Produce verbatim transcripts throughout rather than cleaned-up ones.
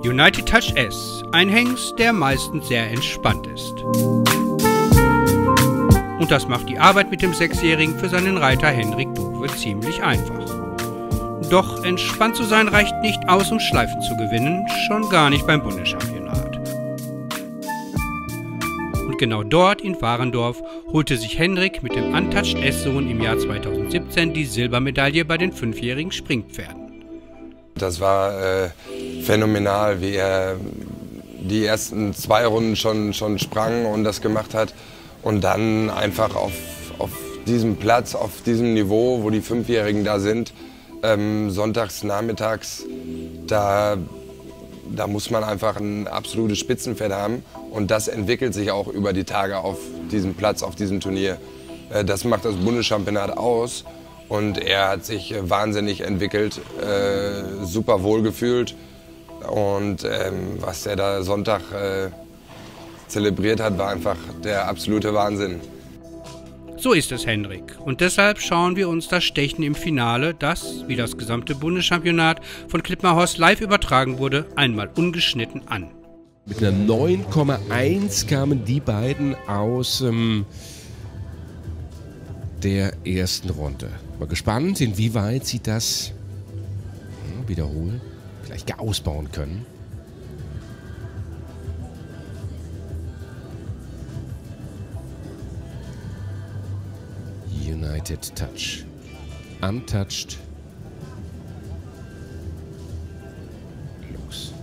United Touch S, ein Hengst, der meistens sehr entspannt ist. Und das macht die Arbeit mit dem Sechsjährigen für seinen Reiter Henrik Dove ziemlich einfach. Doch entspannt zu sein reicht nicht aus, um Schleifen zu gewinnen, schon gar nicht beim Bundeschampionat. Und genau dort in Warendorf holte sich Henrik mit dem Untouched S-Sohn im Jahr zweitausendsiebzehn die Silbermedaille bei den fünfjährigen Springpferden. Das war äh, phänomenal, wie er die ersten zwei Runden schon, schon sprang und das gemacht hat. Und dann einfach auf, auf diesem Platz, auf diesem Niveau, wo die Fünfjährigen da sind, ähm, sonntags, nachmittags, da, da muss man einfach ein absolutes Spitzenpferd haben. Und das entwickelt sich auch über die Tage auf diesem Platz, auf diesem Turnier. Äh, das macht das Bundeschampionat aus. Und er hat sich wahnsinnig entwickelt, äh, super wohl gefühlt. Und ähm, was er da Sonntag äh, zelebriert hat, war einfach der absolute Wahnsinn. So ist es, Henrik. Und deshalb schauen wir uns das Stechen im Finale, das, wie das gesamte Bundeschampionat, von Klippmerhorst live übertragen wurde, einmal ungeschnitten an. Mit einer neun Komma eins kamen die beiden aus ähm, der ersten Runde. Mal gespannt, inwieweit sie das ja, wiederholen, vielleicht ausbauen können. United Touch. Untouched. Los.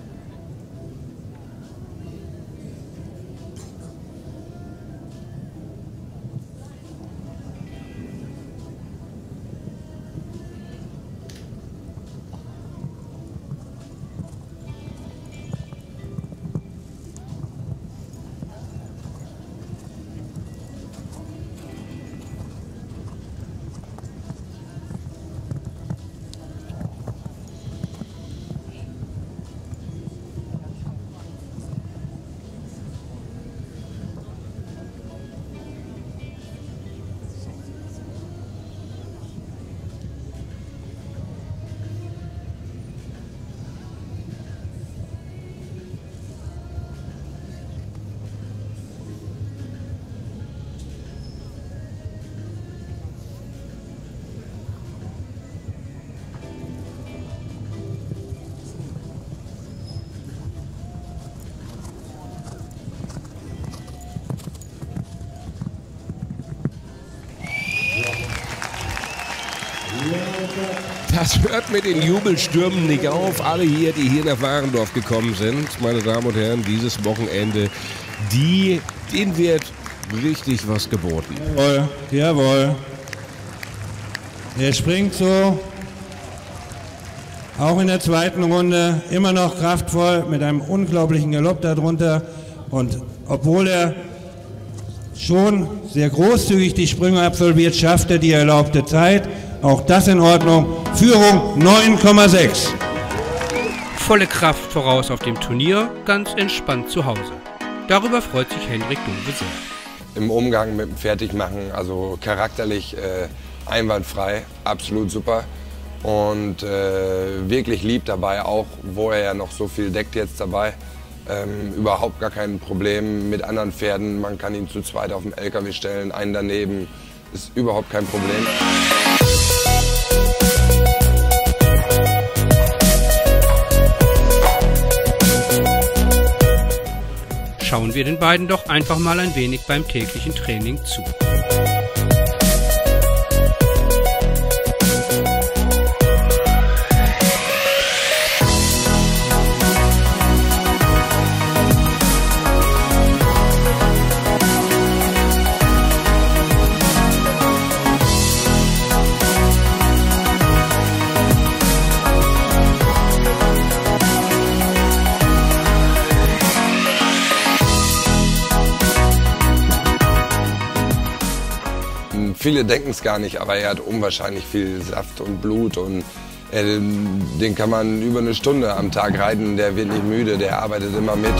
Das hört mit den Jubelstürmen nicht auf. Alle hier, die hier nach Warendorf gekommen sind, meine Damen und Herren, dieses Wochenende, die, denen wird richtig was geboten. Jawohl, jawohl. Er springt so, auch in der zweiten Runde, immer noch kraftvoll, mit einem unglaublichen Galopp darunter. Und obwohl er schon sehr großzügig die Sprünge absolviert, schafft er die erlaubte Zeit. Auch das in Ordnung. Führung neun Komma sechs. Volle Kraft voraus auf dem Turnier, ganz entspannt zu Hause. Darüber freut sich Henrik Dove sehr. Im Umgang mit dem Fertigmachen, also charakterlich äh, einwandfrei, absolut super. Und äh, wirklich lieb dabei, auch wo er ja noch so viel deckt jetzt dabei. Ähm, überhaupt gar kein Problem mit anderen Pferden. Man kann ihn zu zweit auf dem L K W stellen, einen daneben. Ist überhaupt kein Problem. Schauen wir den beiden doch einfach mal ein wenig beim täglichen Training zu. Viele denken es gar nicht, aber er hat unwahrscheinlich viel Saft und Blut und äh, den kann man über eine Stunde am Tag reiten, der wird nicht müde, der arbeitet immer mit.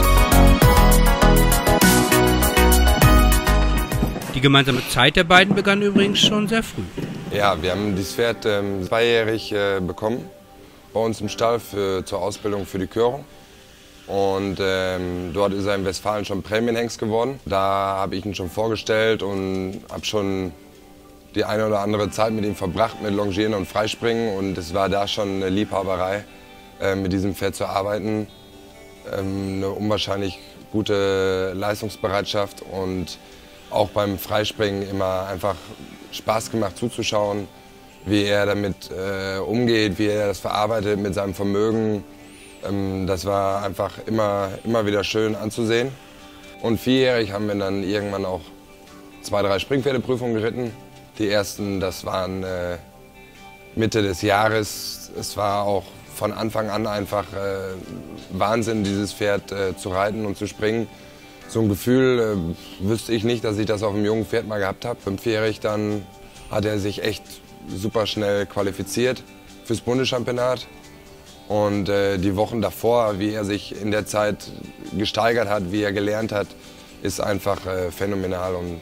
Die gemeinsame Zeit der beiden begann übrigens schon sehr früh. Ja, wir haben dieses Pferd ähm, zweijährig äh, bekommen, bei uns im Stall für, zur Ausbildung für die Körung. Und ähm, dort ist er in Westfalen schon Prämienhengst geworden. Da habe ich ihn schon vorgestellt und habe schon die eine oder andere Zeit mit ihm verbracht, mit Longieren und Freispringen. Und es war da schon eine Liebhaberei, äh, mit diesem Pferd zu arbeiten. Ähm, eine unwahrscheinlich gute Leistungsbereitschaft und auch beim Freispringen immer einfach Spaß gemacht zuzuschauen, wie er damit äh, umgeht, wie er das verarbeitet mit seinem Vermögen. Ähm, das war einfach immer, immer wieder schön anzusehen. Und vierjährig haben wir dann irgendwann auch zwei, drei Springpferdeprüfungen geritten. Die ersten, das waren äh, Mitte des Jahres. Es war auch von Anfang an einfach äh, Wahnsinn, dieses Pferd äh, zu reiten und zu springen. So ein Gefühl äh, wüsste ich nicht, dass ich das auf einem jungen Pferd mal gehabt habe. Fünfjährig dann hat er sich echt super schnell qualifiziert fürs Bundeschampionat. Und äh, die Wochen davor, wie er sich in der Zeit gesteigert hat, wie er gelernt hat, ist einfach äh, phänomenal und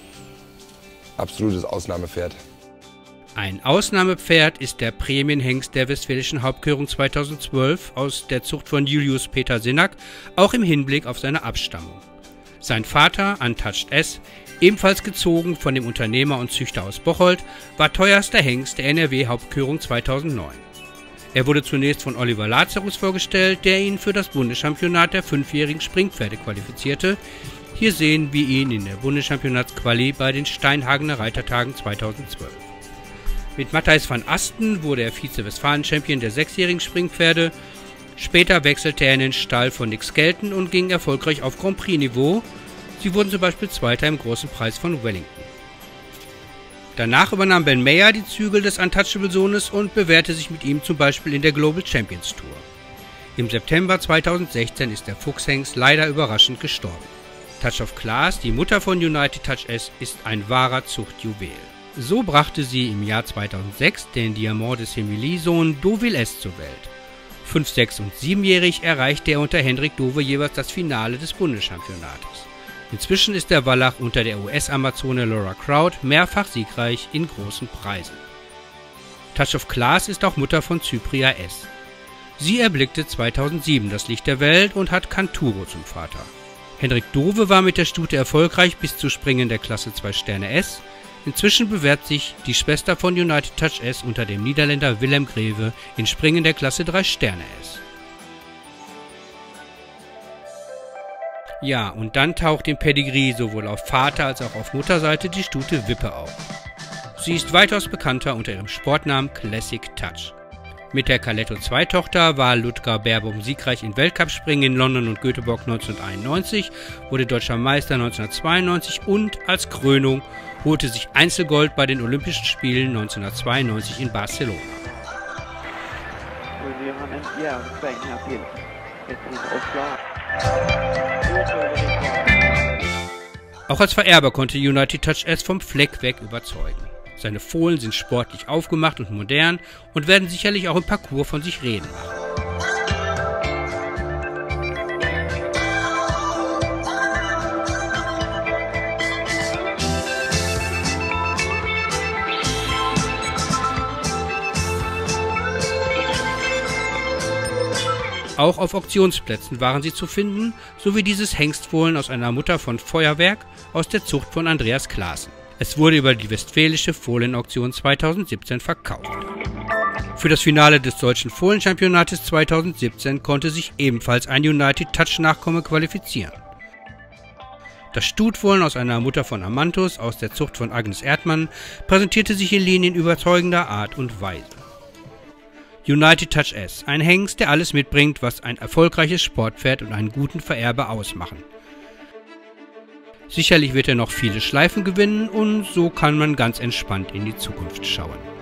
absolutes Ausnahmepferd. Ein Ausnahmepferd ist der Prämienhengst der Westfälischen Hauptkörung zweitausendzwölf aus der Zucht von Julius Peter Sinnack, auch im Hinblick auf seine Abstammung. Sein Vater, Untouched S, ebenfalls gezogen von dem Unternehmer und Züchter aus Bocholt, war teuerster Hengst der N R W-Hauptkörung zweitausendneun. Er wurde zunächst von Oliver Lazarus vorgestellt, der ihn für das Bundeschampionat der fünfjährigen Springpferde qualifizierte. Hier sehen wir ihn in der Bundeschampionatsquali bei den Steinhagener Reitertagen zweitausendzwölf. Mit Matthijs van Asten wurde er Vize-Westfalen-Champion der sechsjährigen Springpferde. Später wechselte er in den Stall von Nick Skelton und ging erfolgreich auf Grand Prix-Niveau. Sie wurden zum Beispiel Zweiter im Großen Preis von Wellington. Danach übernahm Ben Mayer die Zügel des Untouchable-Sohnes und bewährte sich mit ihm zum Beispiel in der Global Champions Tour. Im September zweitausendsechzehn ist der Fuchshengst leider überraschend gestorben. Touch of Class, die Mutter von United Touch S, ist ein wahrer Zuchtjuwel. So brachte sie im Jahr zweitausendsechs den Diamant de Semilly-Sohn Deauville S zur Welt. Fünf-, sechs- und siebenjährig erreichte er unter Hendrik Dove jeweils das Finale des Bundeschampionates. Inzwischen ist der Wallach unter der U S-Amazone Laura Crowd mehrfach siegreich in großen Preisen. Touch of Class ist auch Mutter von Cypria S. Sie erblickte zweitausendsieben das Licht der Welt und hat Canturo zum Vater. Hendrik Dove war mit der Stute erfolgreich bis zu Springen der Klasse zwei Sterne S. Inzwischen bewährt sich die Schwester von United Touch S unter dem Niederländer Willem Greve in Springen der Klasse drei Sterne S. Ja, und dann taucht im Pedigree sowohl auf Vater- als auch auf Mutterseite die Stute Wippe auf. Sie ist weitaus bekannter unter ihrem Sportnamen Classic Touch. Mit der Caletto zwei Tochter war Ludger Berbom siegreich in Weltcup-Springen in London und Göteborg neunzehnhunderteinundneunzig, wurde deutscher Meister neunzehnhundertzweiundneunzig und als Krönung holte sich Einzelgold bei den Olympischen Spielen neunzehnhundertzweiundneunzig in Barcelona. Auch als Vererber konnte United Touch S vom Fleck weg überzeugen. Seine Fohlen sind sportlich aufgemacht und modern und werden sicherlich auch im Parcours von sich reden machen. Auch auf Auktionsplätzen waren sie zu finden, sowie dieses Hengstfohlen aus einer Mutter von Feuerwerk aus der Zucht von Andreas Klaassen. Es wurde über die Westfälische Fohlenauktion zweitausendsiebzehn verkauft. Für das Finale des Deutschen Fohlenchampionates zweitausendsiebzehn konnte sich ebenfalls ein United Touch Nachkomme qualifizieren. Das Stutfohlen aus einer Mutter von Amanthus aus der Zucht von Agnes Erdmann präsentierte sich in Linien überzeugender Art und Weise. United Touch S, ein Hengst, der alles mitbringt, was ein erfolgreiches Sportpferd und einen guten Vererber ausmachen. Sicherlich wird er noch viele Schleifen gewinnen und so kann man ganz entspannt in die Zukunft schauen.